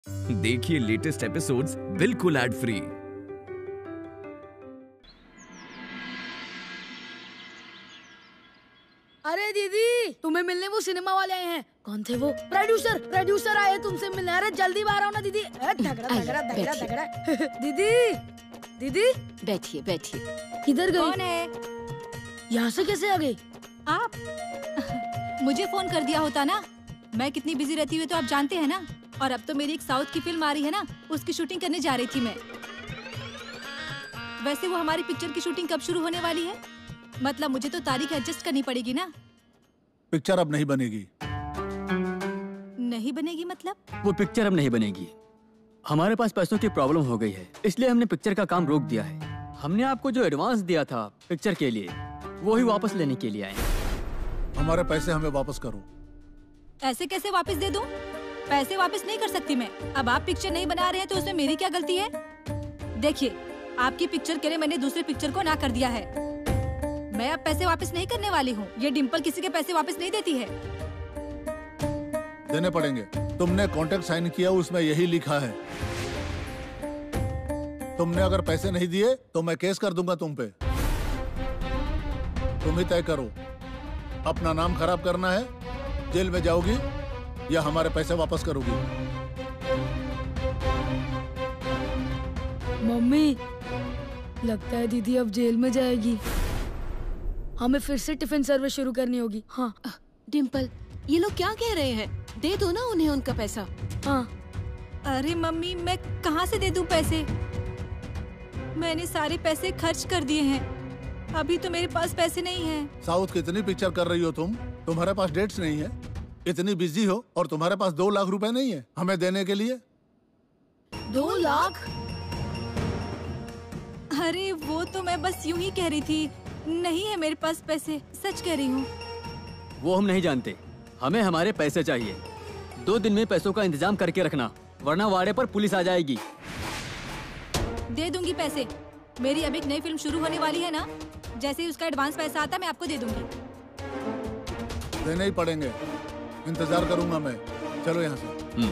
देखिए latest episodes बिल्कुल ad free. अरे दीदी, तुम्हें मिलने वो सिनेमा वाले आए हैं। कौन थे वो? प्रोड्यूसर आए तुमसे मिलने। अरे जल्दी बाहर आओ ना दीदी। झगड़ा दीदी बैठिए बैठिए। किधर गई? कौन है? यहाँ से कैसे आ गई आप? मुझे फोन कर दिया होता ना, मैं कितनी बिजी रहती हूँ तो आप जानते हैं ना। और अब तो मेरी एक साउथ की फिल्म आ रही है ना, उसकी शूटिंग करने जा रही थी मैं। वैसे वो हमारी पिक्चर की शूटिंग कब शुरू होने वाली है? मतलब मुझे तो तारीख एडजस्ट करनी पड़ेगी ना। पिक्चर अब नहीं बनेगी। नहीं बनेगी मतलब? वो पिक्चर अब नहीं बनेगी। हमारे पास पैसों की प्रॉब्लम हो गई है, इसलिए हमने पिक्चर का काम रोक दिया है। हमने आपको जो एडवांस दिया था पिक्चर के लिए, वो ही वापस लेने के लिए आए हैं। हमारे पैसे हमें वापस करो। ऐसे कैसे वापस दे दूं? पैसे वापस नहीं कर सकती मैं। अब आप पिक्चर नहीं बना रहे हैं तो उसमें मेरी क्या गलती है? देखिए, आपकी पिक्चर के लिए मैंने दूसरे पिक्चर को ना कर दिया है। मैं अब पैसे वापस नहीं करने वाली हूँ। ये डिम्पल किसी के पैसे वापस नहीं देती है। देने पड़ेंगे। तुमने कॉन्ट्रैक्ट साइन किया, उसमें यही लिखा है। तुमने अगर पैसे नहीं दिए तो मैं केस कर दूंगा तुम पे। तुम ही तय करो, अपना नाम खराब करना है, जेल में जाओगी या हमारे पैसे वापस करोगी। मम्मी, लगता है दीदी अब जेल में जाएगी। हमें फिर से टिफिन सर्विस शुरू करनी होगी। हाँ डिम्पल, ये लोग क्या कह रहे हैं? दे दो ना उन्हें उनका पैसा। हाँ। अरे मम्मी, मैं कहाँ से दे दूं पैसे? मैंने सारे पैसे खर्च कर दिए हैं। अभी तो मेरे पास पैसे नहीं हैं। साउथ कितनी पिक्चर कर रही हो तुम? तुम्हारे पास डेट्स नहीं है, इतनी बिजी हो और तुम्हारे पास 2 लाख रुपए नहीं है हमें देने के लिए। 2 लाख? अरे वो तो मैं बस यूं ही कह रही थी, नहीं है मेरे पास पैसे, सच कह रही हूँ। वो हम नहीं जानते, हमें हमारे पैसे चाहिए। 2 दिन में पैसों का इंतजाम करके रखना, वरना वाड़े पर पुलिस आ जाएगी। दे दूंगी पैसे। मेरी अब एक नई फिल्म शुरू होने वाली है ना, जैसे ही उसका एडवांस पैसा आता मैं आपको दे दूंगी। देने ही पड़ेंगे, इंतजार करूंगा मैं। चलो यहाँ से।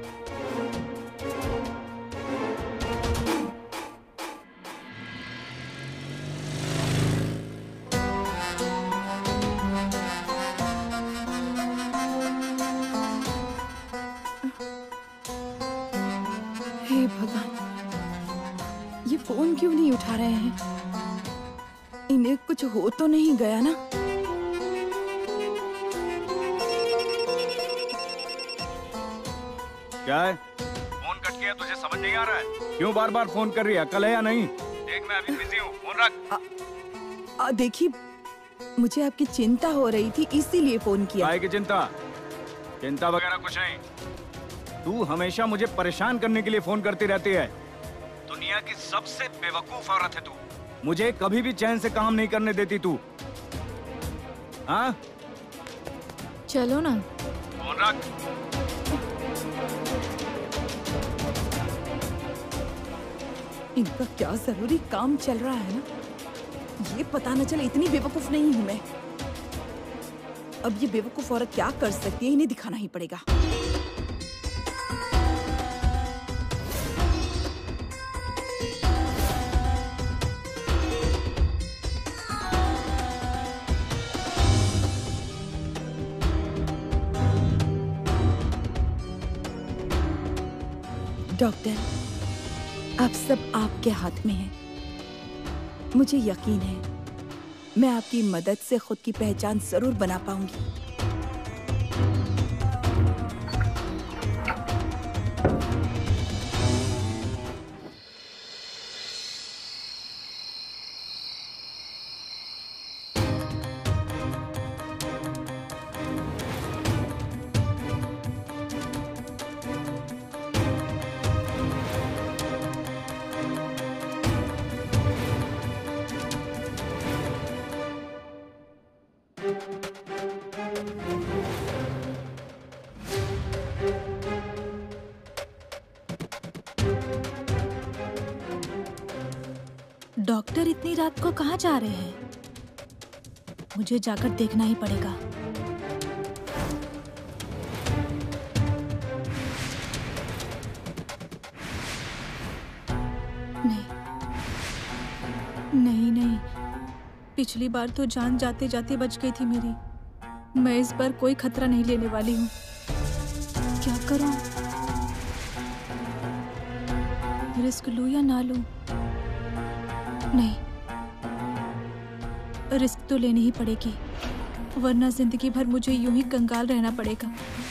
हे भगवान, ये फोन क्यों नहीं उठा रहे हैं? इन्हें कुछ हो तो नहीं गया ना? क्या है? फोन कट गया, तुझे समझ नहीं आ रहा है? क्यों बार बार फोन कर रही है? कल है या नहीं? देख मैं अभी बिजी हूँ, फोन रख। देखिए, मुझे आपकी चिंता हो रही थी, इसीलिए फोन किया। काय की चिंता? चिंता वगैरह कुछ नहीं। तू हमेशा मुझे परेशान करने के लिए फोन करती रहती है। दुनिया की सबसे बेवकूफ औरत है तू। मुझे कभी भी चैन से काम नहीं करने देती तू। हाँ? चलो ना। फोन रख। इनका क्या जरूरी काम चल रहा है ना, ये पता न चले। इतनी बेवकूफ नहीं हूँ मैं। अब ये बेवकूफ औरत क्या कर सकती है, इन्हें दिखाना ही पड़ेगा। डॉक्टर, अब सब आपके हाथ में है। मुझे यकीन है मैं आपकी मदद से खुद की पहचान जरूर बना पाऊंगी। डॉक्टर इतनी रात को कहाँ जा रहे हैं? मुझे जाकर देखना ही पड़ेगा। नहीं नहीं, पिछली बार तो जान जाते जाते बच गई थी मेरी। मैं इस बार कोई खतरा नहीं लेने वाली हूँ। क्या करूँ? रिस्क लूं या ना लूं? नहीं, रिस्क तो लेनी ही पड़ेगी, वरना जिंदगी भर मुझे यूं ही कंगाल रहना पड़ेगा।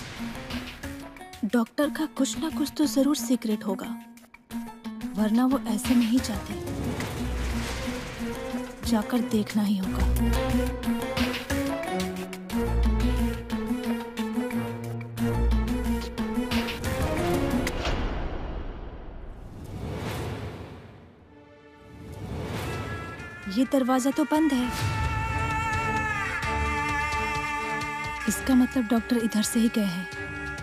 डॉक्टर का कुछ ना कुछ तो जरूर सीक्रेट होगा, वरना वो ऐसे नहीं चाहते। जाकर देखना ही होगा। ये दरवाजा तो बंद है, इसका मतलब डॉक्टर इधर से ही गए हैं।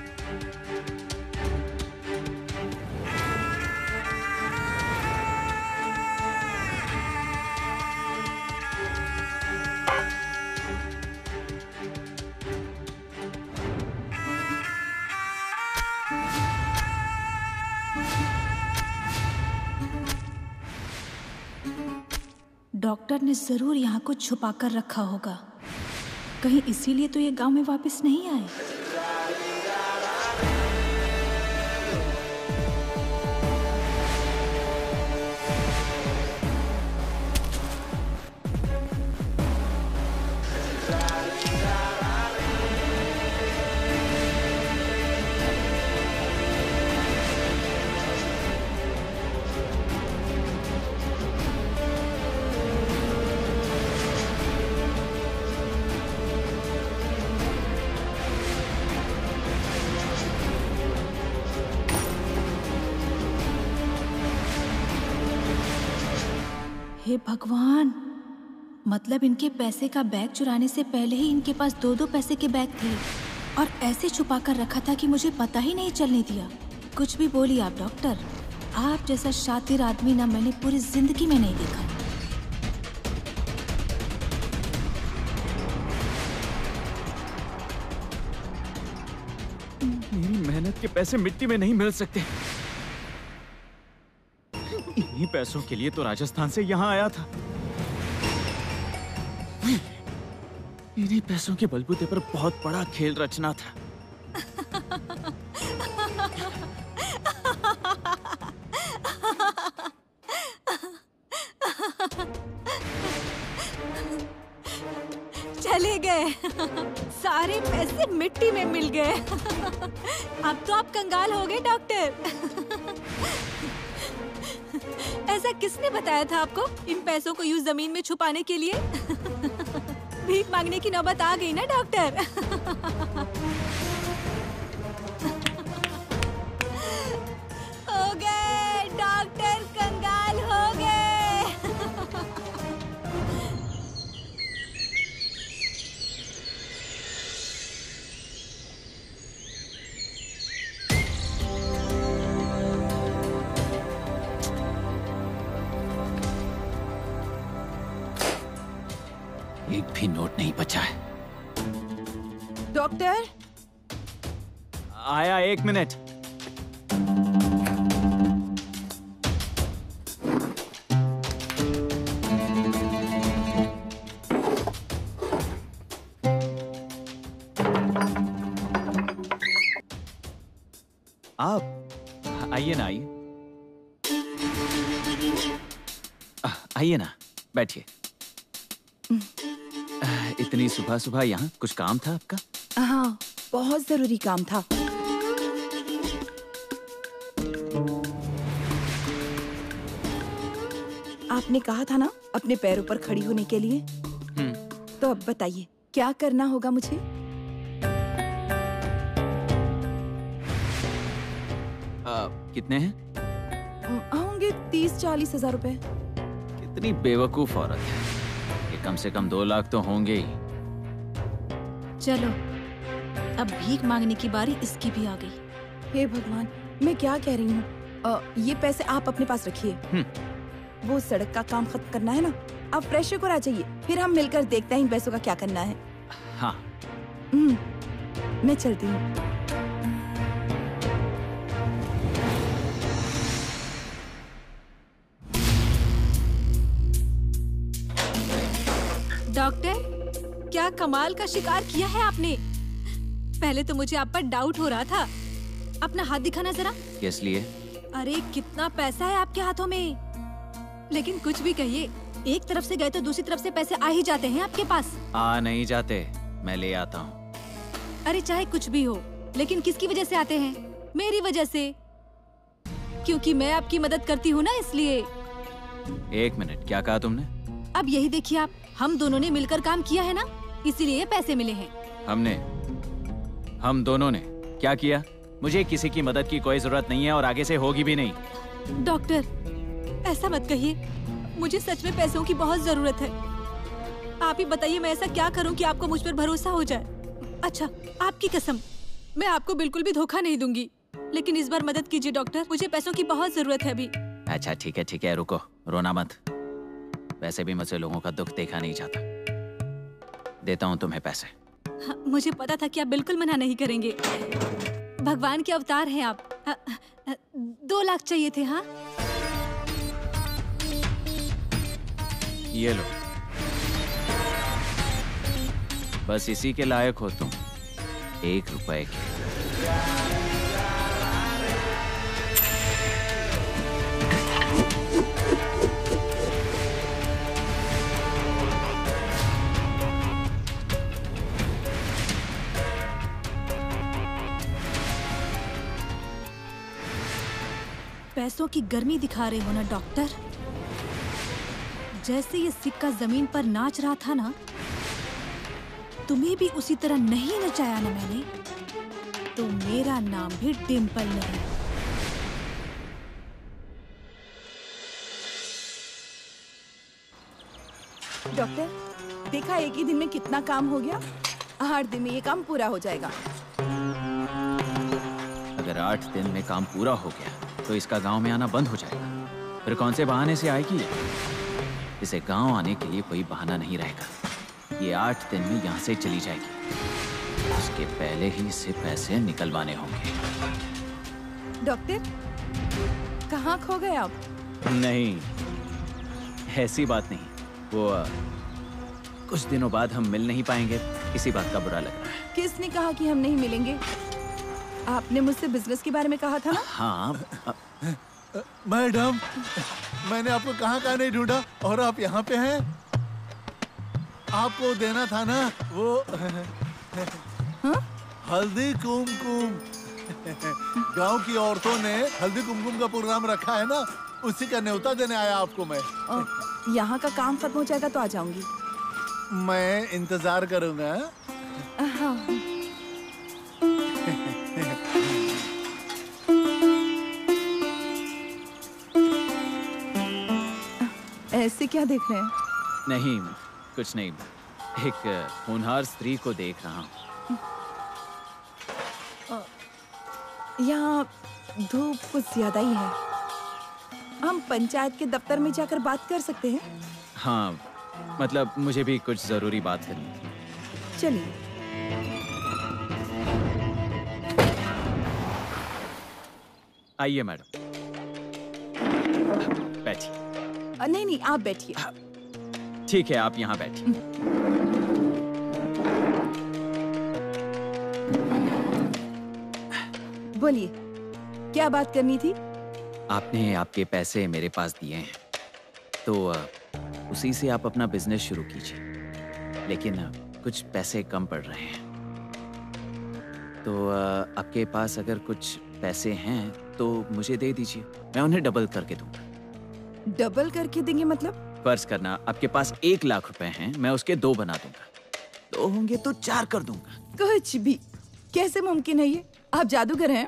डॉक्टर ने जरूर यहाँ कुछ छुपा कर रखा होगा, कहीं इसीलिए तो ये गांव में वापस नहीं आए। हे भगवान, मतलब इनके पैसे का बैग चुराने से पहले ही इनके पास 2-2 पैसे के बैग थे और ऐसे छुपा कर रखा था कि मुझे पता ही नहीं चलने दिया। कुछ भी बोलिए आप डॉक्टर, आप जैसा शातिर आदमी ना मैंने पूरी जिंदगी में नहीं देखा। मेरी मेहनत के पैसे मिट्टी में नहीं मिल सकते। इन्हीं पैसों के लिए तो राजस्थान से यहाँ आया था। इन्हीं पैसों के बलबूते पर बहुत बड़ा खेल रचना था। चले गए, सारे पैसे मिट्टी में मिल गए। अब तो आप कंगाल हो गए डॉक्टर। ऐसा किसने बताया था आपको इन पैसों को यूं जमीन में छुपाने के लिए? भीख मांगने की नौबत आ गई ना डॉक्टर। हो गए डॉक्टर, कंगाल हो गए। एक भी नोट नहीं बचा है। डॉक्टर, आया, 1 मिनट। आप आइए ना, आइए। आइए ना, बैठिए। इतनी सुबह सुबह यहाँ कुछ काम था आपका? हाँ, बहुत जरूरी काम था। आपने कहा था ना अपने पैरों पर खड़ी होने के लिए। तो अब बताइए क्या करना होगा मुझे? कितने हैं? होंगे 30-40 हजार रुपए। कितनी बेवकूफ औरत है, ये कम से कम 2 लाख तो होंगे ही। चलो, अब भीख मांगने की बारी इसकी भी आ गई। हे भगवान, मैं क्या कह रही हूँ। ये पैसे आप अपने पास रखिए। वो सड़क का काम खत्म करना है ना, आप फ्रेश होकर आ जाइए, फिर हम मिलकर देखते हैं इन पैसों का क्या करना है। हाँ। मैं चलती हूँ। डॉक्टर, क्या कमाल का शिकार किया है आपने। पहले तो मुझे आप पर डाउट हो रहा था। अपना हाथ दिखाना जरा। किस लिए? अरे कितना पैसा है आपके हाथों में। लेकिन कुछ भी कहिए, एक तरफ से गए तो दूसरी तरफ से पैसे आ ही जाते हैं आपके पास। आ नहीं जाते, मैं ले आता हूँ। अरे चाहे कुछ भी हो, लेकिन किसकी वजह से आते हैं? मेरी वजह से, क्योंकि मैं आपकी मदद करती हूँ ना, इसलिए। एक मिनट, क्या कहा तुमने? अब यही देखिए आप, हम दोनों ने मिलकर काम किया है ना, इसीलिए ये पैसे मिले हैं। हम दोनों ने क्या किया? मुझे किसी की मदद की कोई जरूरत नहीं है और आगे से होगी भी नहीं। डॉक्टर, ऐसा मत कहिए, मुझे सच में पैसों की बहुत जरूरत है। आप ही बताइए मैं ऐसा क्या करूं कि आपको मुझ पर भरोसा हो जाए। अच्छा, आपकी कसम, मैं आपको बिल्कुल भी धोखा नहीं दूंगी, लेकिन इस बार मदद कीजिए डॉक्टर, मुझे पैसों की बहुत जरूरत है अभी। अच्छा ठीक है, रुको, रोना मत। वैसे भी मुझसे लोगों का दुख देखा नहीं जाता। देता हूँ तुम्हें पैसे। हाँ, मुझे पता था कि आप बिल्कुल मना नहीं करेंगे। भगवान के अवतार हैं आप। 2 लाख चाहिए थे। हाँ, ये लो, बस इसी के लायक हो तुम, 1 रुपए के। पैसों की गर्मी दिखा रहे हो ना डॉक्टर। जैसे ये सिक्का जमीन पर नाच रहा था ना, तुम्हें भी उसी तरह नहीं नचाया ना मैंने, तो मेरा नाम भी डिम्पल नहीं। डॉक्टर, देखा एक ही दिन में कितना काम हो गया। 8 दिन में ये काम पूरा हो जाएगा। अगर 8 दिन में काम पूरा हो गया तो इसका गांव में आना बंद हो जाएगा। फिर कौन से बहाने से आएगी? इसे गांव आने के लिए कोई बहाना नहीं रहेगा। ये 8 दिन में यहाँ से चली जाएगी। उसके पहले ही इसे पैसे निकलवाने होंगे। डॉक्टर, कहाँ खो गए आप? नहीं, ऐसी बात नहीं। वो कुछ दिनों बाद हम मिल नहीं पाएंगे, इसी बात का बुरा लग रहा है। किसने कहा कि हम नहीं मिलेंगे? आपने मुझसे बिजनेस के बारे में कहा था ना? हाँ। मैडम, मैंने आपको कहाँ नहीं ढूंढा और आप यहाँ पे हैं। आपको देना था ना वो हल्दी कुमकुम। गांव की औरतों ने हल्दी कुमकुम का प्रोग्राम रखा है ना, उसी का न्योता देने आया आपको मैं। यहाँ का काम खत्म हो जाएगा तो आ जाऊंगी। मैं इंतजार करूंगा। हाँ। ऐसे क्या देख रहे हैं? नहीं, कुछ नहीं, एक होनहार स्त्री को देख रहा हूँ। यहाँ धूप कुछ ज्यादा ही है। हम पंचायत के दफ्तर में जाकर बात कर सकते हैं? हाँ, मतलब मुझे भी कुछ जरूरी बात करनी थी। चलिए। आइए मैडम, बैठिए। नहीं, आप बैठिए। ठीक है, आप यहाँ बैठिए। बोलिए, क्या बात करनी थी? आपने आपके पैसे मेरे पास दिए हैं, तो उसी से आप अपना बिजनेस शुरू कीजिए। लेकिन कुछ पैसे कम पड़ रहे हैं, तो आपके पास अगर कुछ पैसे हैं तो मुझे दे दीजिए, मैं उन्हें डबल करके दूंगा। डबल करके देंगे मतलब? फर्ज करना आपके पास 1 लाख रुपए हैं, मैं उसके 2 बना दूंगा। 2 होंगे तो 4 कर दूंगा। कुछ भी, कैसे मुमकिन है ये? आप जादूगर हैं?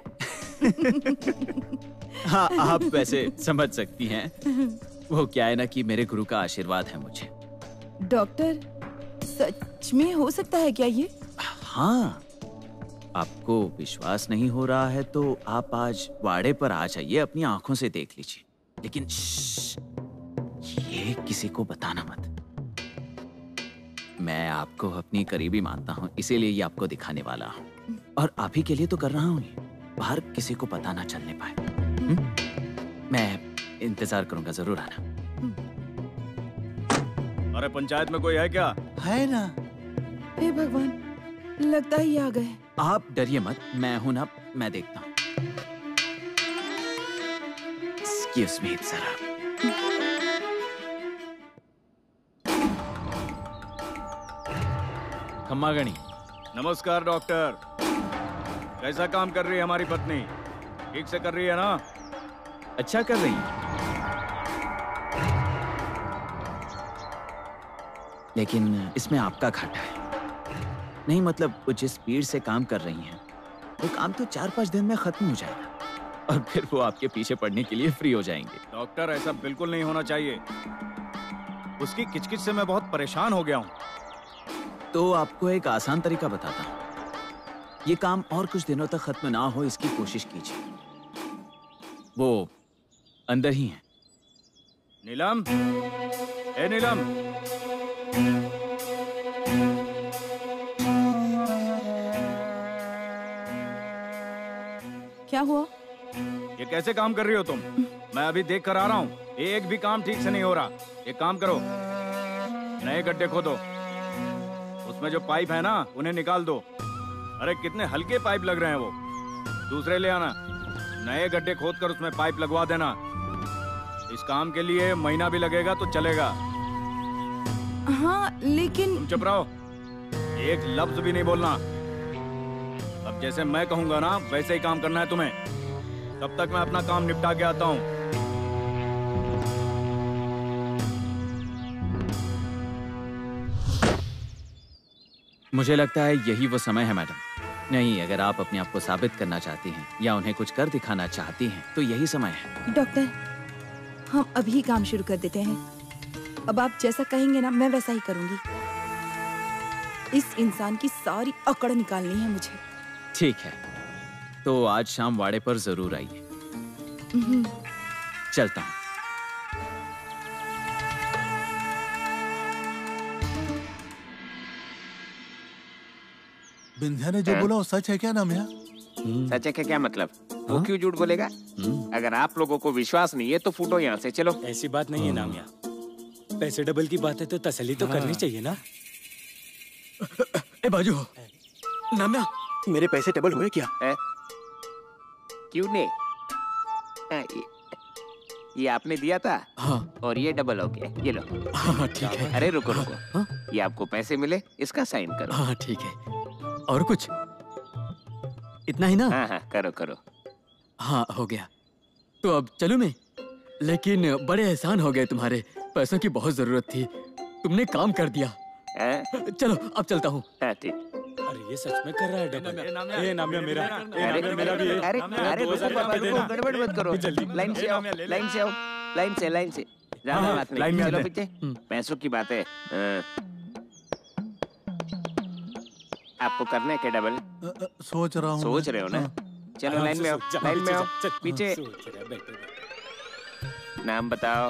हाँ, आप वैसे समझ सकती हैं। वो क्या है ना कि मेरे गुरु का आशीर्वाद है मुझे। डॉक्टर, सच में हो सकता है क्या ये? हाँ, आपको विश्वास नहीं हो रहा है तो आप आज वाड़े पर आ जाइए, अपनी आंखों से देख लीजिए। लेकिन ये किसी को बताना मत। मैं आपको अपनी करीबी मानता हूँ, इसीलिए ये आपको दिखाने वाला हूँ। और आप ही के लिए तो कर रहा हूँ ये, बाहर किसी को पता ना चलने पाए। मैं इंतजार करूंगा, जरूर आना। अरे पंचायत में कोई है क्या? है ना। हे भगवान, लगता ही आ गए। आप डरिए मत, मैं हूं ना, मैं देखता हूँ। Excuse me, जरा। खम्मा गणी। नमस्कार डॉक्टर। कैसा काम कर रही है हमारी पत्नी? ठीक से कर रही है ना? अच्छा कर रही है, लेकिन इसमें आपका घाटा है। नहीं मतलब वो जिस स्पीड से काम कर रही हैं, वो काम तो 4-5 दिन में खत्म हो जाएगा और फिर वो आपके पीछे पड़ने के लिए फ्री हो जाएंगे। डॉक्टर ऐसा बिल्कुल नहीं होना चाहिए। उसकी किचकिच से मैं बहुत परेशान हो गया हूँ। तो आपको एक आसान तरीका बताता हूँ। ये काम और कुछ दिनों तक खत्म ना हो इसकी कोशिश कीजिए। वो अंदर ही है। नीलम, ए नीलम। क्या हुआ? ये कैसे काम कर रही हो तुम? मैं अभी देख कर आ रहा हूँ। एक भी काम ठीक से नहीं हो रहा। एक काम करो, नए गड्ढे खोदो। उसमें जो पाइप है ना, उन्हें निकाल दो। अरे कितने हल्के पाइप लग रहे हैं वो। दूसरे ले आना। नए गड्ढे खोद कर उसमें पाइप लगवा देना। इस काम के लिए महीना भी लगेगा तो चलेगा। हाँ लेकिन। तुम चुप रहो, एक लफ्ज भी नहीं बोलना। अब जैसे मैं कहूंगा ना वैसे ही काम करना है तुम्हें। तब तक मैं अपना काम निपटा के आता हूँ। मुझे लगता है यही वो समय है मैडम। नहीं, अगर आप अपने आप को साबित करना चाहती हैं या उन्हें कुछ कर दिखाना चाहती हैं तो यही समय है। डॉक्टर, हम अभी काम शुरू कर देते हैं। अब आप जैसा कहेंगे ना मैं वैसा ही करूंगी। इस इंसान की सारी अकड़ निकालनी है मुझे। ठीक है, तो आज शाम वाड़े पर जरूर आइए। चलता हूँ। बिंध्या ने जो बोला वो सच है क्या नामिया? सच है क्या मतलब? वो क्यों झूठ बोलेगा? अगर आप लोगों को विश्वास नहीं है तो फूटो यहाँ से, चलो। ऐसी बात नहीं है नामिया, पैसे डबल की बात है तो तसल्ली तो करनी चाहिए ना। ए बाजू, नामिया मेरे पैसे डबल हुए क्या? क्यों नहीं? ये आपने दिया था। हाँ। और ये डबल हो गया, ये लो। हाँ ठीक है। अरे रुको रुको, हाँ? ये आपको पैसे मिले, इसका साइन करो। हाँ ठीक है। और कुछ? इतना ही ना? हाँ हाँ करो करो। हाँ हो गया। तो अब चलूं मैं? लेकिन बड़े एहसान हो गए तुम्हारे। पैसों की बहुत जरूरत थी, तुमने काम कर दिया। चलो अब चलता हूँ। ठीक। अरे ये सच में कर रहा है डबल। ए नामिया मेरा, मेरा भी है। अरे गड़बड़ मत करो। लाइन से आओ, लाइन से आओ, लाइन से। ज्यादा बात नहीं, चलो पीछे। पैसों की बात है। आपको करना है क्या डबल? सोच रहा हूँ। सोच रहे हो ना? चलो लाइन में आओ, लाइन में आओ, पीछे। नाम बताओ।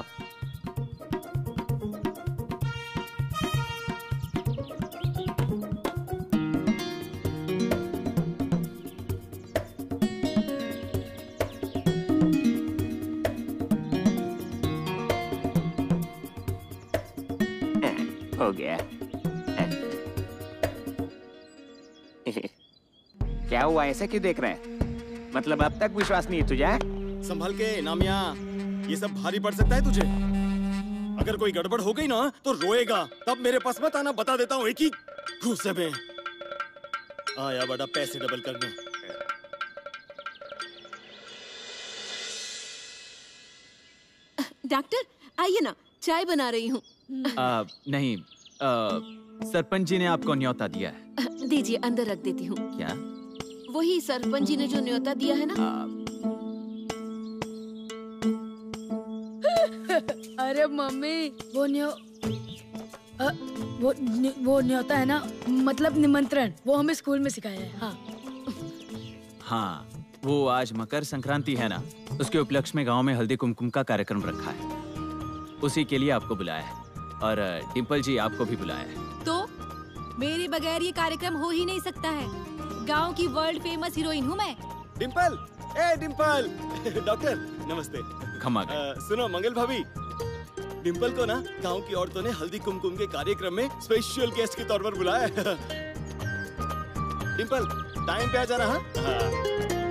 हो गया। क्या हुआ, ऐसा क्यों देख रहा है? मतलब अब तक विश्वास नहीं है तुझे? संभल के नामिया, ये सब भारी पड़ सकता है तुझे। अगर कोई गड़बड़ हो गई ना तो रोएगा। तब मेरे पास मत आना, बता देता हूँ एक ही घूसे में। आया बड़ा पैसे डबल करने। डॉक्टर आइए ना, चाय बना रही हूँ। नहीं, सरपंच जी ने आपको न्योता दिया है। दीजिए, अंदर रख देती हूँ। क्या? वही सरपंच जी ने जो न्योता दिया है ना। अरे मम्मी, वो न्योता है ना, मतलब निमंत्रण, वो हमें स्कूल में सिखाया है। हाँ हाँ, वो आज मकर संक्रांति है ना, उसके उपलक्ष्य में गांव में हल्दी कुमकुम का कार्यक्रम रखा है। उसी के लिए आपको बुलाया है। और डिम्पल जी आपको भी बुलाया है। तो मेरे बगैर ये कार्यक्रम हो ही नहीं सकता है। गांव की वर्ल्ड फेमस हीरोइन हूँ मैं। डिम्पल, ए डिम्पल। डॉक्टर नमस्ते। खमा सुनो मंगल भाभी, डिम्पल को ना गांव की औरतों ने हल्दी कुमकुम के कार्यक्रम में स्पेशल गेस्ट के तौर पर बुलाया है। डिम्पल टाइम पे आ जाना। हाँ।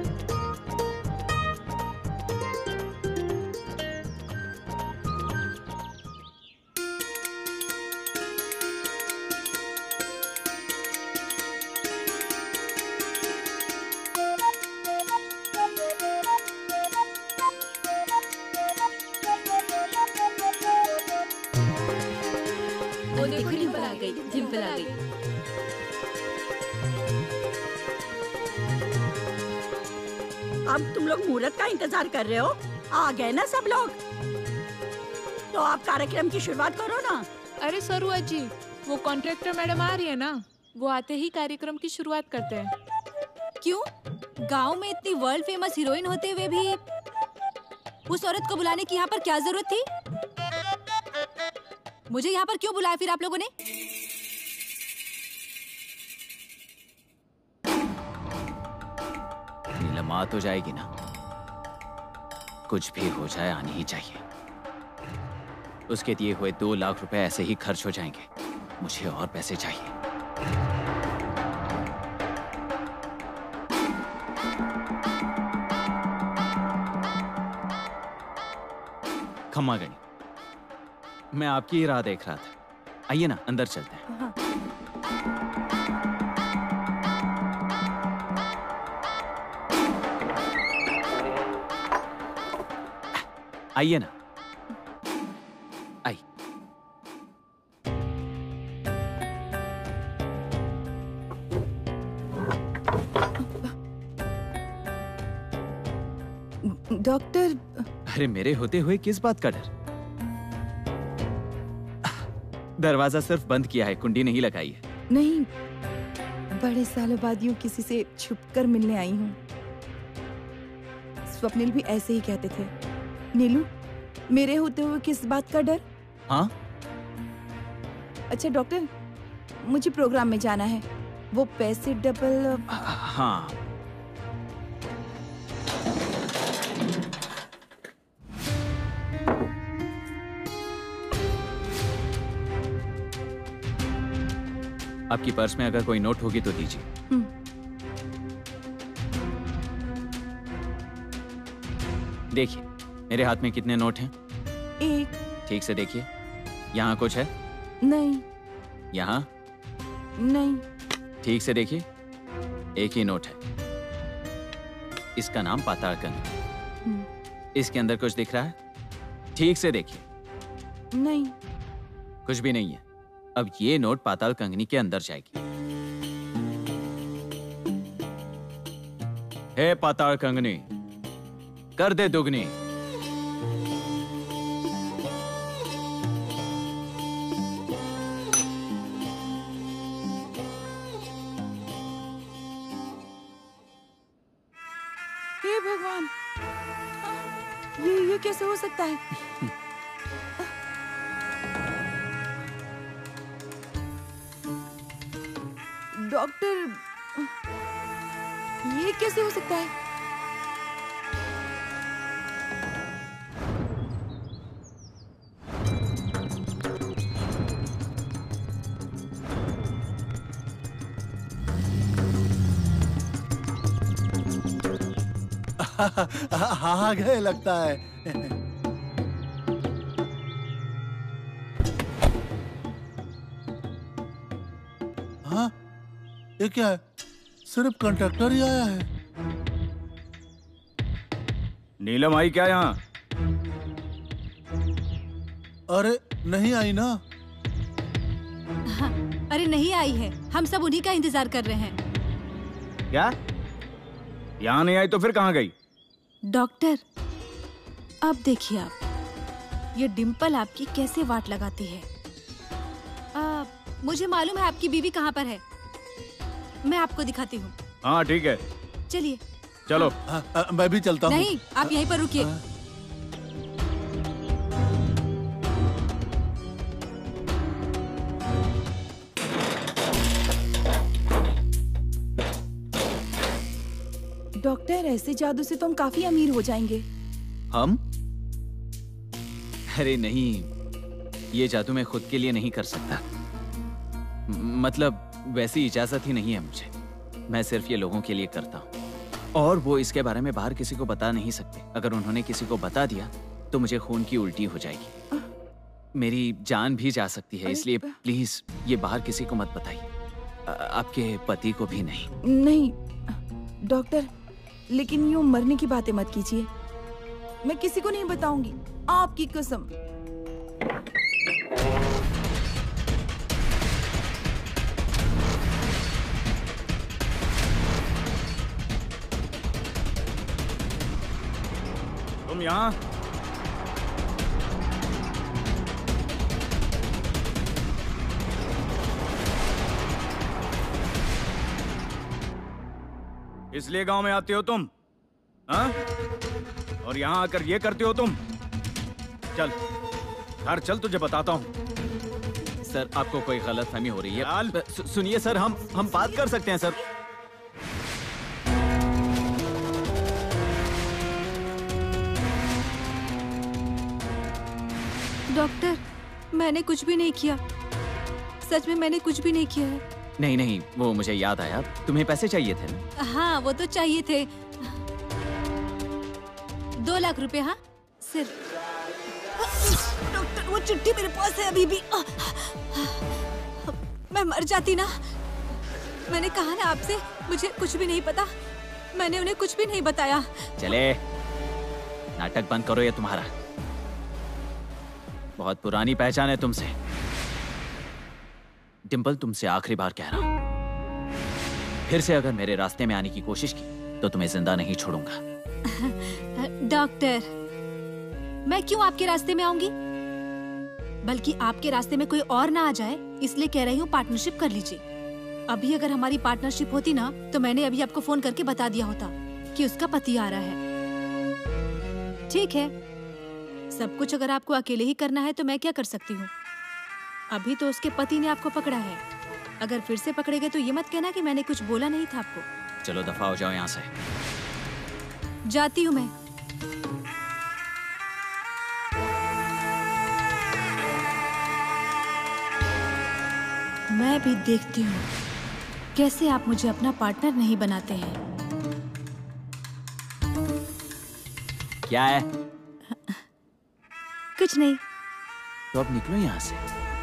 डिम्पल आ गई। अब तुम लोग मुहूर्त का इंतजार कर रहे हो? आ गए ना सब लोग? तो आप कार्यक्रम की शुरुआत करो ना। अरे सरुआ जी, वो कॉन्ट्रैक्टर मैडम आ रही है ना, वो आते ही कार्यक्रम की शुरुआत करते हैं। क्यों? गांव में इतनी वर्ल्ड फेमस हीरोइन होते हुए भी उस औरत को बुलाने की यहाँ पर क्या जरूरत थी? मुझे यहाँ पर क्यों बुलाया फिर आप लोगों ने? नीलम आ तो जाएगी ना, कुछ भी हो जाए आनी ही चाहिए। उसके दिए हुए 2 लाख रुपए ऐसे ही खर्च हो जाएंगे, मुझे और पैसे चाहिए। खम्मा गणी, मैं आपकी ही राह देख रहा था। आइए ना अंदर चलते हैं। हाँ। आइए ना, आई। डॉक्टर, अरे मेरे होते हुए किस बात का डर? दरवाजा सिर्फ बंद किया है, कुंडी नहीं लगाई है। नहीं, बड़े सालों बाद यूं किसी से छुपकर मिलने आई हूँ। स्वप्निल भी ऐसे ही कहते थे। नीलू, मेरे होते हुए किस बात का डर? हाँ? अच्छा डॉक्टर, मुझे प्रोग्राम में जाना है, वो पैसे डबल। हाँ। आपकी पर्स में अगर कोई नोट होगी तो दीजिए। देखिए, मेरे हाथ में कितने नोट हैं? 1। ठीक से देखिए, यहाँ कुछ है? नहीं। यहाँ? नहीं। ठीक से देखिए, एक ही नोट है। इसका नाम पाताल कंगनी। इसके अंदर कुछ दिख रहा है? ठीक से देखिए। नहीं। कुछ भी नहीं है। अब ये नोट पाताल कंगनी के अंदर जाएगी। हे पाताल कंगनी, कर दे दुगनी। हे भगवान, ये कैसे हो सकता है? डॉक्टर, ये कैसे हो सकता है? आ गए लगता है। हाँ, ये क्या है? सिर्फ कंडक्टर ही आया है। नीलम आई क्या यहाँ? अरे नहीं आई ना। हाँ, अरे नहीं आई है, हम सब उन्हीं का इंतजार कर रहे हैं। क्या? यहाँ नहीं आई तो फिर कहाँ गई? डॉक्टर, अब देखिए आप, ये डिम्पल आपकी कैसे वाट लगाती है। मुझे मालूम है आपकी बीवी कहाँ पर है, मैं आपको दिखाती हूँ। हाँ ठीक है, चलिए। चलो। मैं भी चलता हूँ। नहीं, आप यहीं पर रुकिए। डॉक्टर, ऐसे जादू से तो हम काफी अमीर हो जाएंगे। हम? अरे नहीं, ये जादू मैं खुद के लिए नहीं कर सकता। मतलब वैसी इजाजत ही नहीं है मुझे। मैं सिर्फ ये लोगों के लिए करता हूँ, और वो इसके बारे में बाहर किसी को बता नहीं सकते। अगर उन्होंने किसी को बता दिया तो मुझे खून की उल्टी हो जाएगी, मेरी जान भी जा सकती है। इसलिए प्लीज ये बाहर किसी को मत बताइए, आपके पति को भी नहीं। नहीं डॉक्टर, लेकिन यूं मरने की बातें मत कीजिए। मैं किसी को नहीं बताऊंगी, आपकी कसम। तुम यहाँ? इसलिए गांव में आते हो तुम, हाँ? और यहाँ आकर ये करते हो तुम? चल घर चल, तुझे बताता हूँ। सर आपको कोई गलतफहमी हो रही है। सुनिए सर, हम बात कर सकते हैं सर। डॉक्टर, मैंने कुछ भी नहीं किया, सच में मैंने कुछ भी नहीं किया है। नहीं नहीं, वो मुझे याद आया, तुम्हें पैसे चाहिए थे ना? हाँ वो तो चाहिए थे, 2 लाख रुपए। हाँ सिर्फ। डॉक्टर वो चिट्ठी मेरे पास है अभी भी। मैं मर जाती ना। मैंने कहा ना आपसे, मुझे कुछ भी नहीं पता, मैंने उन्हें कुछ भी नहीं बताया। चले नाटक बंद करो, ये तुम्हारा बहुत पुरानी पहचान है तुमसे। डिम्पल, तुमसे आखिरी बार कह रहा हूं, फिर से अगर मेरे रास्ते में आने की कोशिश की तो तुम्हें जिंदा नहीं छोड़ूंगा। डॉक्टर, मैं क्यों आपके रास्ते में आऊंगी? बल्कि आपके रास्ते में कोई और ना आ जाए, इसलिए कह रही हूँ पार्टनरशिप कर लीजिए। अभी अगर हमारी पार्टनरशिप होती ना तो मैंने अभी आपको फोन करके बता दिया होता कि उसका पति आ रहा है। ठीक है, सब कुछ अगर आपको अकेले ही करना है तो मैं क्या कर सकती हूँ। अभी तो उसके पति ने आपको पकड़ा है, अगर फिर से पकड़ेगा तो ये मत कहना कि मैंने कुछ बोला नहीं था आपको। चलो दफा हो जाओ यहाँ से। जाती हूँ मैं। मैं भी देखती हूँ कैसे आप मुझे अपना पार्टनर नहीं बनाते हैं। क्या है? कुछ नहीं। तो अब निकलो यहाँ से।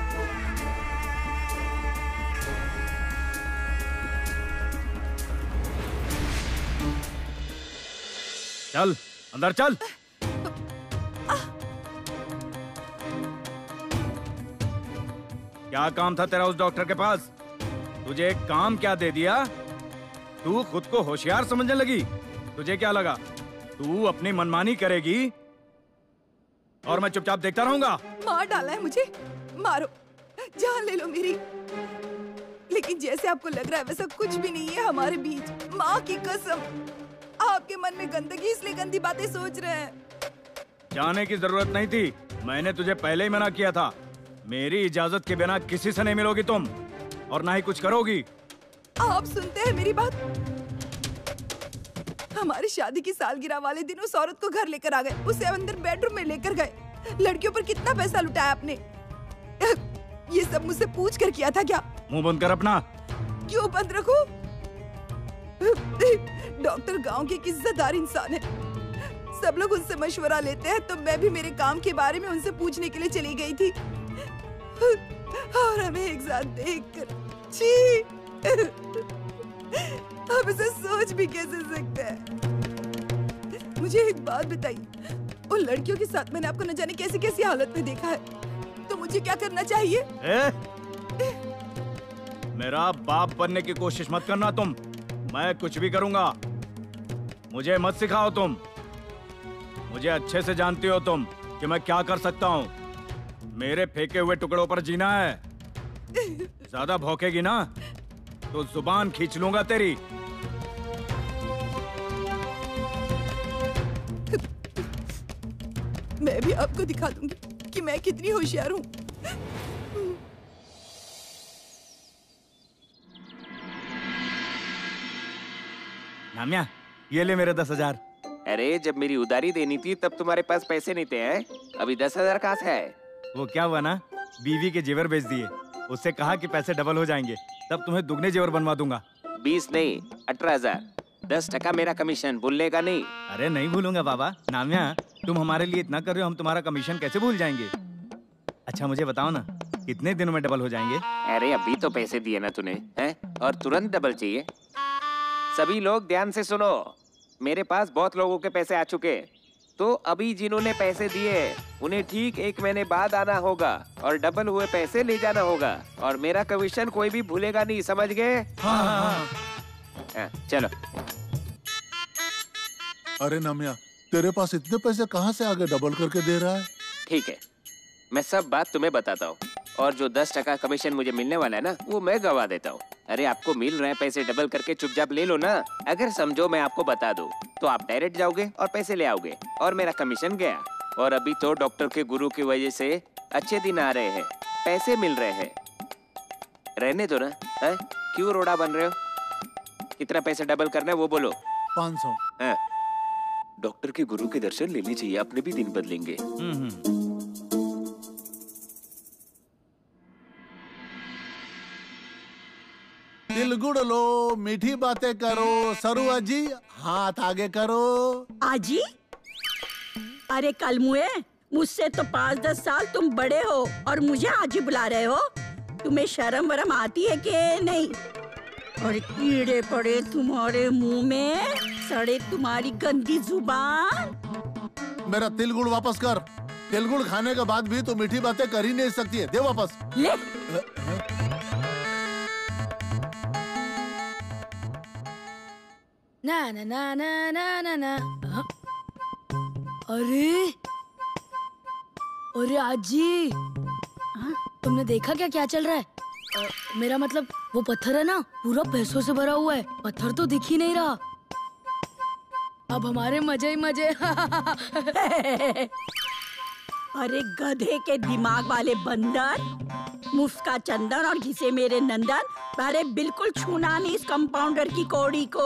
चल अंदर चल। क्या काम था तेरा उस डॉक्टर के पास? तुझे एक काम क्या दे दिया? तू खुद को होशियार समझने लगी। तुझे क्या लगा तू अपनी मनमानी करेगी और मैं चुपचाप देखता रहूंगा? मार डाला है मुझे, मारो, जान ले लो मेरी। लेकिन जैसे आपको लग रहा है वैसा कुछ भी नहीं है हमारे बीच। माँ की कसम, आपके मन में गंदगी, इसलिए गंदी बातें सोच रहे हैं। जाने की जरूरत नहीं थी, मैंने तुझे पहले ही मना किया था। मेरी इजाजत के बिना किसी से नहीं मिलोगी तुम, और ना ही कुछ करोगी। आप सुनते हैं मेरी बात? हमारी शादी की सालगिरह वाले दिन उस औरत को घर लेकर आ गए, उसे अंदर बेडरूम में लेकर गए। लड़कियों पर कितना पैसा लुटाया आपने। ये सब मुझसे पूछ कर किया था क्या? मुंह बंद कर अपना। क्यों बंद रखूं? डॉक्टर गांव के एक इज्जतदार इंसान है, सब लोग उनसे मशवरा लेते हैं, तो मैं भी मेरे काम के बारे में उनसे पूछने के लिए चली गई थी। और हमें एक साथ देखकर छी, आप इसे सोच भी कैसे सकते हैं? मुझे एक बात बताइए, उन लड़कियों के साथ मैंने आपको न जाने कैसी कैसी हालत में देखा है, तो मुझे क्या करना चाहिए? मेरा बाप बनने की कोशिश मत करना तुम, मैं कुछ भी करूंगा। मुझे मत सिखाओ तुम, मुझे अच्छे से जानती हो तुम कि मैं क्या कर सकता हूँ। मेरे फेंके हुए टुकड़ों पर जीना है। ज्यादा भौंकेगी ना तो जुबान खींच लूंगा तेरी। मैं भी आपको दिखा दूंगी कि मैं कितनी होशियार हूँ। नामिया, ये ले मेरे 10,000। अरे जब मेरी उधारी देनी थी तब तुम्हारे पास पैसे नहीं थे हैं? अभी 10,000 कहाँ से है? वो क्या हुआ ना, बीवी के जेवर बेच दिए। उससे कहा कि पैसे डबल हो जाएंगे, तब तुम्हें दुगने जेवर बनवा दूंगा। 20 नहीं 18,000, 10% मेरा कमीशन, भूलने का नहीं। अरे नहीं भूलूंगा बाबा। नामिया, तुम हमारे लिए इतना कर रहे हो, हम तुम्हारा कमीशन कैसे भूल जाएंगे? अच्छा मुझे बताओ ना, कितने दिनों में डबल हो जाएंगे? अरे अभी तो पैसे दिए ना तूने, हैं? और तुरंत डबल चाहिए? सभी लोग ध्यान से सुनो, मेरे पास बहुत लोगों के पैसे आ चुके, तो अभी जिन्होंने पैसे दिए उन्हें ठीक 1 महीने बाद आना होगा और डबल हुए पैसे ले जाना होगा, और मेरा कमीशन कोई भी भूलेगा नहीं, समझ गए? हाँ, चलो। अरे नामिया, तेरे पास इतने पैसे कहाँ से आगे डबल करके दे रहा है? ठीक है, मैं सब बात तुम्हें बताता हूँ, और जो 10% कमीशन मुझे मिलने वाला है ना, वो मैं गवा देता हूँ। अरे आपको मिल रहे हैं पैसे, डबल करके चुपचाप ले लो ना। अगर समझो मैं आपको बता दूँ तो आप डायरेक्ट जाओगे और पैसे ले आओगे, और मेरा कमीशन गया। और अभी तो डॉक्टर के गुरु की वजह से अच्छे दिन आ रहे हैं, पैसे मिल रहे हैं, रहने दो ना। है? क्यों रोड़ा बन रहे हो? कितना पैसे डबल करना है वो बोलो। 500। हाँ, डॉक्टर के गुरु के दर्शन लेने चाहिए, अपने भी दिन बदलेंगे। दिल गुड़ लो, मीठी बातें करो, सरू अजी हाथ आगे करो। आजी? अरे कल मुए, मुझसे तो 5-10 साल तुम बड़े हो और मुझे आजी बुला रहे हो? तुम्हें शर्म वरम आती है कि नहीं? और कीड़े पड़े तुम्हारे मुंह में, सड़े तुम्हारी गंदी जुबान। मेरा तिल गुड़ वापस कर। तिल गुड़ खाने के बाद भी तो मीठी बातें कर ही नहीं सकती है, दे वापस। ले। ना ना ना ना ना ना ना। हाँ? अरे अरे आजी, तुमने देखा क्या क्या चल रहा है? मेरा मतलब वो पत्थर है ना, पूरा पैसों से भरा हुआ है, पत्थर तो दिख ही नहीं रहा। अब हमारे मजे ही मजे। अरे गधे के दिमाग वाले बंदर, मुफ्त का चंदन और घिसे मेरे नंदन। अरे बिल्कुल छूना नहीं इस कंपाउंडर की कौड़ी को।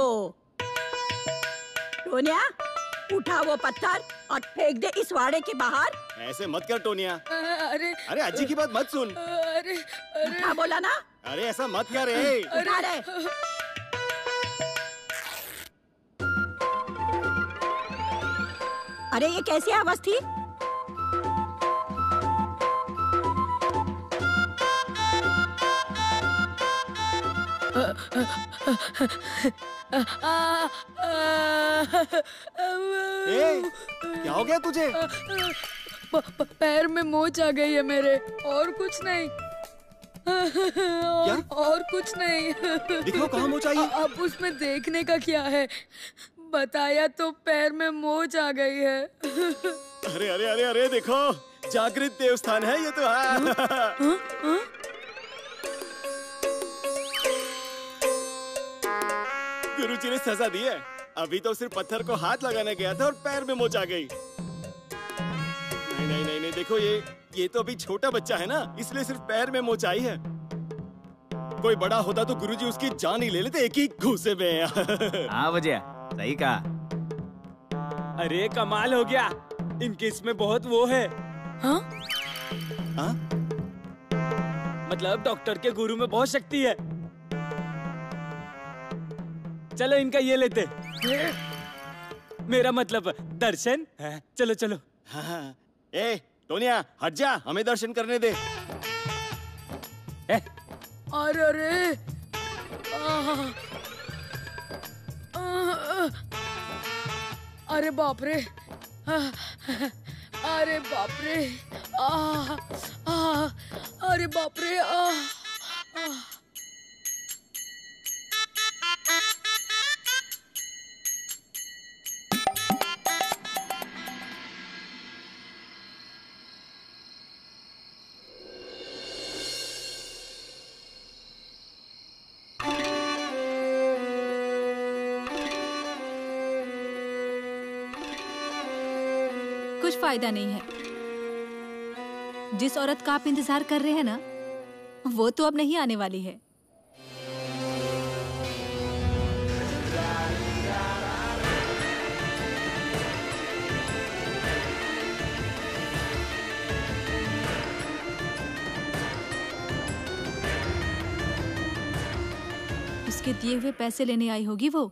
टोनिया, उठा वो पत्थर और फेंक दे इस वाड़े के बाहर। ऐसे मत कर टोनिया। अरे अज्जी की बात मत सुन। अरे उठा बोला ना। अरे ऐसा मत कर रे। उठा रे। अरे ये कैसी आवाज थी? क्या हो गया तुझे? पैर में मोच आ गई है मेरे, और कुछ नहीं। और कुछ नहीं। दिखाओ कहाँ मोच आई? अब उसमें देखने का क्या है? बताया तो पैर में मोच आ गई है। अरे अरे अरे अरे देखो, जागृत देवस्थान है ये तो। गुरुजी ने सजा दी है। अभी तो सिर्फ पत्थर को हाथ लगाने गया था और पैर में मोच आ गई। नहीं नहीं नहीं नहीं, देखो ये तो अभी छोटा बच्चा है ना, इसलिए सिर्फ पैर में मोच आई है। कोई बड़ा होता तो गुरुजी उसकी जान ही ले लेते एक ही घूसे में। हाँ भजिया, सही कहा। अरे कमाल हो गया, इनके इसमें बहुत वो है। हाँ? हाँ? मतलब डॉक्टर के गुरु में बहुत शक्ति है। चलो इनका ये लेते। मेरा मतलब दर्शन। चलो चलो। हाँ। ए टोनिया हट जा, हमें दर्शन करने दे। अरे अरे अरे बाप रे, अरे बाप रे, अरे बाप रे। कुछ फायदा नहीं है। जिस औरत का आप इंतजार कर रहे हैं ना, वो तो अब नहीं आने वाली है। उसके दिए हुए पैसे लेने आई होगी वो।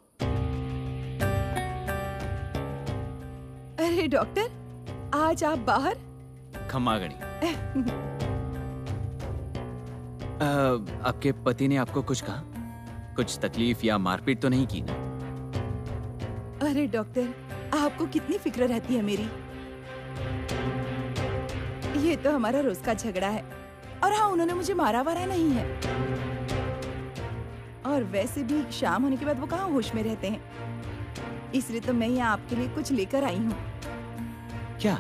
अरे डॉक्टर, आज आप बाहर? खम्मागणी। आपके पति ने आपको कुछ कहा? कुछ तकलीफ या मारपीट तो नहीं की ना? अरे डॉक्टर, आपको कितनी फिक्र रहती है मेरी। ये तो हमारा रोज का झगड़ा है। और हाँ, उन्होंने मुझे मारा वारा नहीं है। और वैसे भी शाम होने के बाद वो कहाँ होश में रहते हैं। इसलिए तो मैं यहाँ आपके लिए कुछ लेकर आई हूँ। क्या?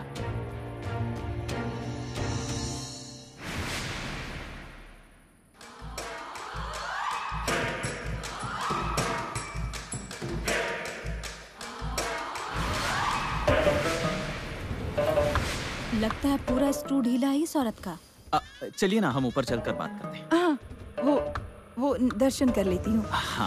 लगता है पूरा स्क्रू ढीला है इस औरत का। चलिए ना, हम ऊपर चलकर बात करते हैं। हाँ, वो दर्शन कर लेती हूँ। हाँ।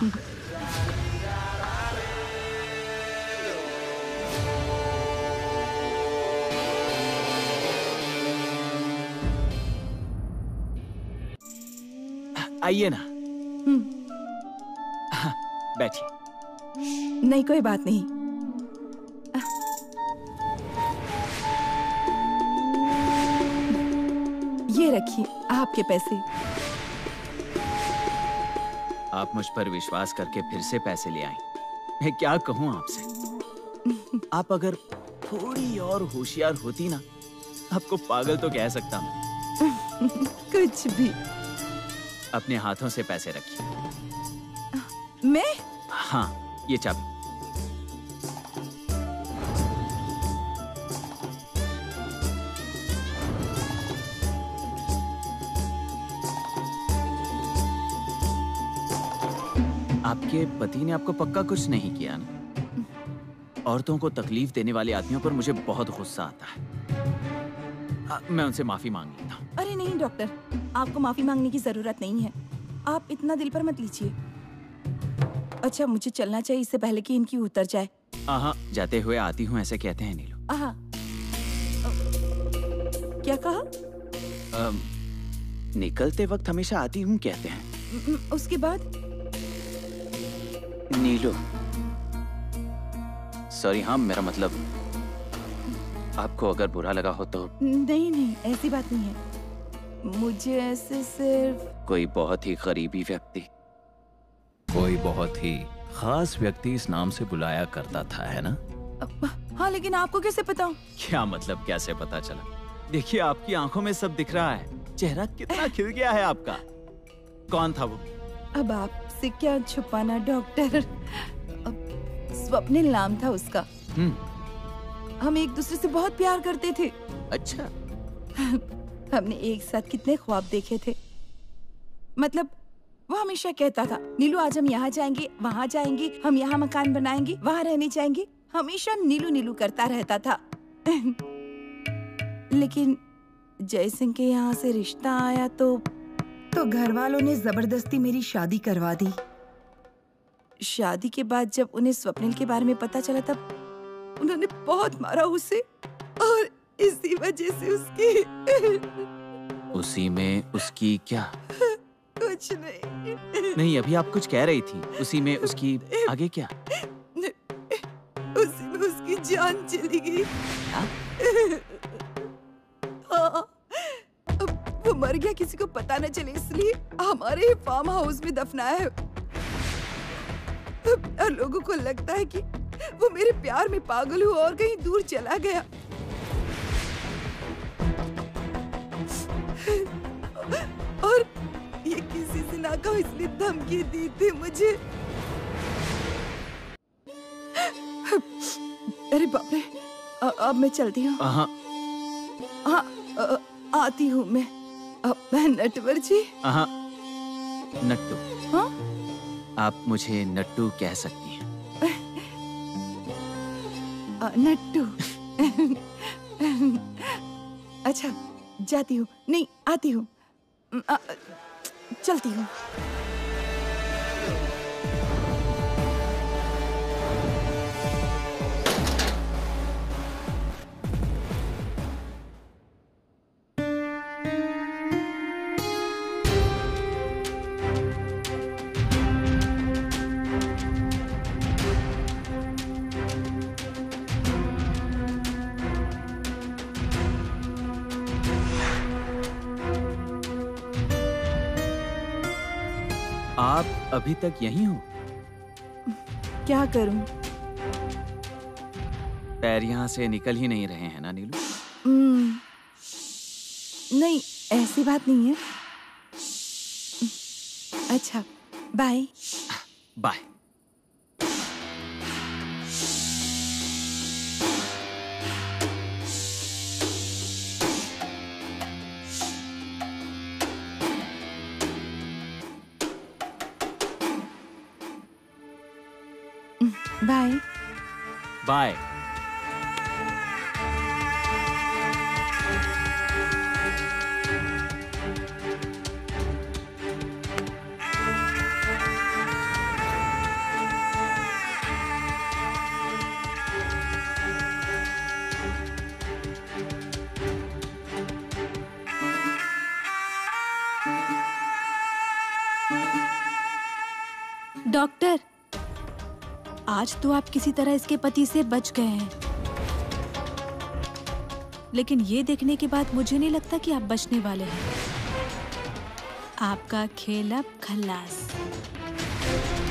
आइए ना। हाँ, बैठिए। नहीं, कोई बात नहीं। ये रखिए आपके पैसे। आप मुझ पर विश्वास करके फिर से पैसे ले आई। मैं क्या कहूँ आपसे। आप अगर थोड़ी और होशियार होती ना, आपको पागल तो कह सकता मैं। कुछ भी। अपने हाथों से पैसे रखिए। मैं? हाँ, ये चाबी। आपके पति ने आपको पक्का कुछ नहीं किया ना? औरतों को तकलीफ देने वाले आदमियों पर मुझे बहुत गुस्सा आता है। मैं उनसे माफी मांग लेता हूँ। अरे नहीं डॉक्टर, आपको माफी मांगने की जरूरत नहीं है। आप इतना दिल पर मत लीजिए। अच्छा, मुझे चलना चाहिए इससे पहले कि इनकी उतर जाए। हाँ, जाते हुए आती हूँ ऐसे कहते हैं नीलू। क्या कहा? निकलते वक्त हमेशा आती हूँ कहते हैं। उसके बाद? नीलू, सॉरी। हाँ, मेरा मतलब आपको अगर बुरा लगा हो तो। नहीं, ऐसी बात नहीं है। मुझे ऐसे सिर्फ कोई बहुत ही गरीबी व्यक्ति, कोई बहुत ही खास व्यक्ति इस नाम से बुलाया करता था, है ना? हाँ, लेकिन आपको कैसे पता? क्या मतलब कैसे पता चला? देखिए, आपकी आंखों में सब दिख रहा है। चेहरा कितना खिल गया है आपका। कौन था वो? अब आपसे क्या छुपाना डॉक्टर। स्वप्निल नाम था उसका। हम एक दूसरे से बहुत प्यार करते थे। अच्छा। हमने एक साथ कितने ख्वाब देखे थे। मतलब वो हमेशा कहता था, नीलू आज हम यहाँ जाएंगे, वहाँ जाएंगे, हम यहाँ मकान बनाएंगे, वहाँ रहने जाएंगे। हमेशा नीलू नीलू करता रहता था। लेकिन जय सिंह के यहाँ से रिश्ता आया तो घर वालों ने जबरदस्ती मेरी शादी करवा दी। शादी के बाद जब उन्हें स्वप्निल के बारे में पता चला तब उन्होंने बहुत मारा उसे, और इसी वजह से उसी में उसकी क्या? कुछ नहीं, अभी आप कुछ कह रही थी। उसी में उसकी आगे क्या? उसी में उसकी जान चली गई। हाँ, वो मर गया, किसी को पता न चले, इसलिए हमारे फार्म हाउस में दफनाया है। लोगों को लगता है कि वो मेरे प्यार में पागल हुआ और कहीं दूर चला गया। और ये किसी से ना कहो, इसलिए धमकी दी थी मुझे। अरे बाप रे, अब मैं चलती हूँ। हाँ, आती हूँ मैं। नटवर जी। नट्टू। हाँ? आप मुझे नट्टू कह सकती हैं। नट्टू। अच्छा, जाती हूँ। नहीं, आती हूँ। चलती हूँ। आप अभी तक यहीं हो? क्या करूं? पैर यहाँ से निकल ही नहीं रहे हैं ना नीलू? नहीं, ऐसी बात नहीं है। अच्छा, bye. Bye. Bye. Bye. Doctor, आज तो आप किसी तरह इसके पति से बच गए हैं, लेकिन ये देखने के बाद मुझे नहीं लगता कि आप बचने वाले हैं। आपका खेल अब खल्लास।